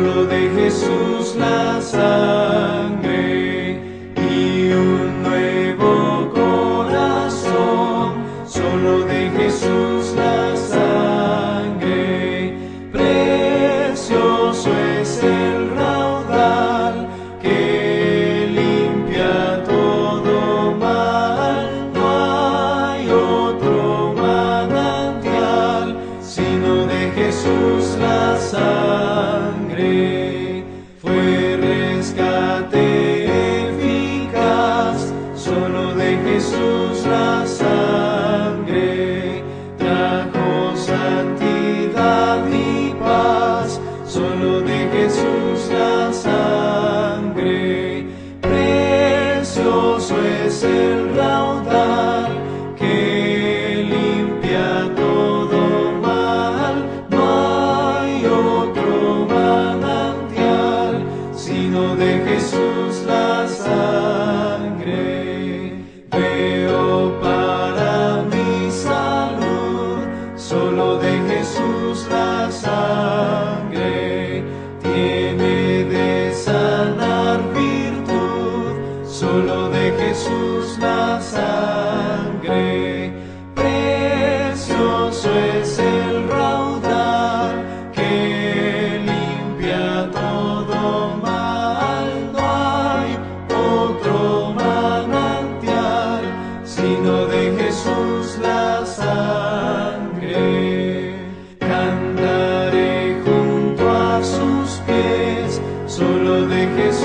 solo de Jesús la sangre y un nuevo corazón, solo de Jesús la sangre. Precioso es el raudal que limpia todo mal, no hay otro manantial sino de Jesús la sangre. Fue rescate eficaz, solo de Jesús la sangre. Trajo santidad y paz, solo de Jesús la sangre. Precioso es el raudal que limpia todo mal, no hay otro manantial sino de Jesús la sangre. Veo para mi salud, solo de Jesús la sangre. Tiene de sanar virtud, solo de Jesús la sangre. Precioso es el raudal que limpia todo mal, no hay otro manantial sino de Jesús la sangre. Cantaré junto a sus pies, solo de Jesús